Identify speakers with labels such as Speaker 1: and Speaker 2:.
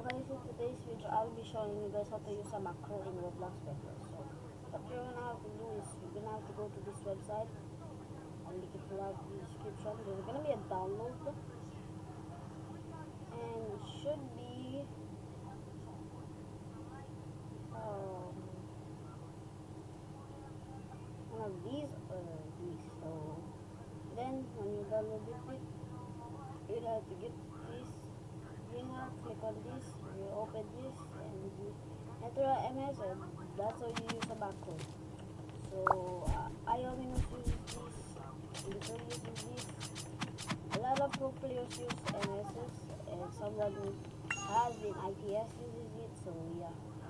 Speaker 1: Okay, so today's video I'll be showing you guys how to use a macro in Roblox Bedwars. So what you're gonna have to do is you're gonna have to go to this website. I'll link it below in the description. There's gonna be a download and it should be um, one of these or these. So then when you download it, you'll have to get this ringer, click on this, you open this and you enter a MS and that's how you use a macro. So I only use this, Victor uses this, a lot of pro players use MSs and someone who has in ITS uses it, so yeah.